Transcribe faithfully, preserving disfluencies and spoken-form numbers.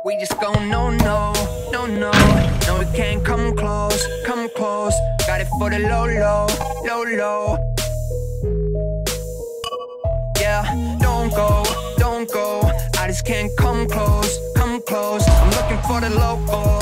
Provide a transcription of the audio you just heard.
We just go no, no, no, no. No, we can't come close, come close. Got it for the low, low, low, low. Yeah, don't go, don't go. I just can't come close, come close. I'm looking for the local.